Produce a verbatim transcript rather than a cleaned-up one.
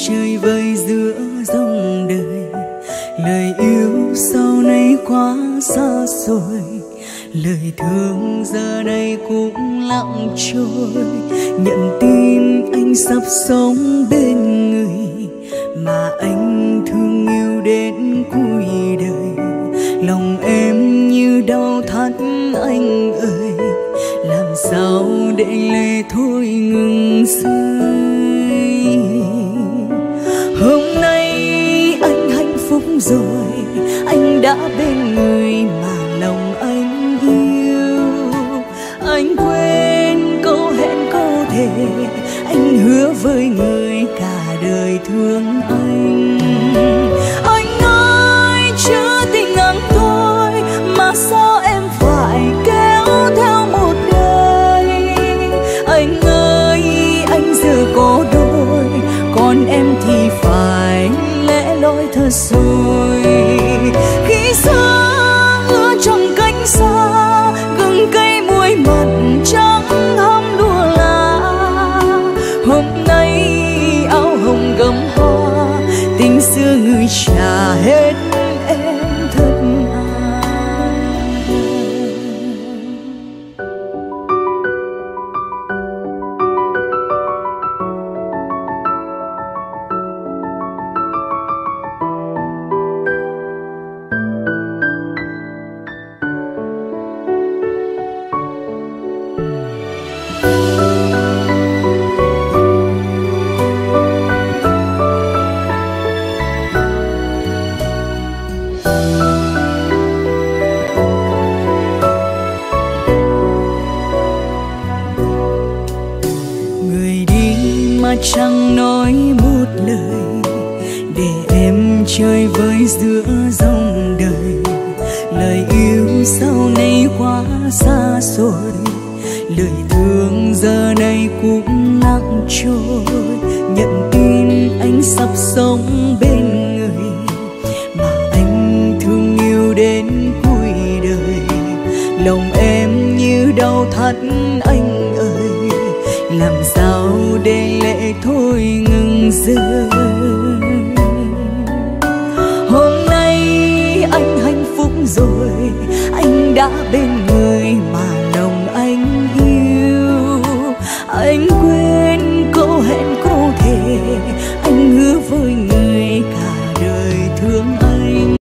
chơi vơi giữa dòng đời. Lời yêu sau này quá xa rồi, lời thương giờ đây cũng lặng trôi. Nhận tin anh sắp sống bên người mà anh thương yêu đến cuối đời. Lòng em như đau thắt anh ơi, làm sao để lệ thôi ngừng rơi. Hôm nay anh hạnh phúc rồi, anh đã bên người mà lòng anh yêu. Anh quên câu hẹn câu thề, anh hứa với người cả đời thương anh. Anh ơi chớ tình ngang thôi, mà sao em phải kéo theo một đời. Anh ơi anh giờ có đôi, còn em thì phải lẽ loi thật rồi. Khi xa ưa trong cánh xa, gừng cây muối mặn trắng hâm đua lá. Hôm nay áo hồng gấm hoa, tình xưa người trả hết em thật à. Chẳng nói một lời để em chơi với giữa dòng đời. Lời yêu sau này quá xa rồi, lời thương giờ đây cũng lặng trôi. Nhận tin anh sắp sống bên người mà anh thương yêu đến cuối đời. Lòng em như đau thắt anh ơi, làm sao để lệ thôi ngừng rơi. Hôm nay anh hạnh phúc rồi, anh đã bên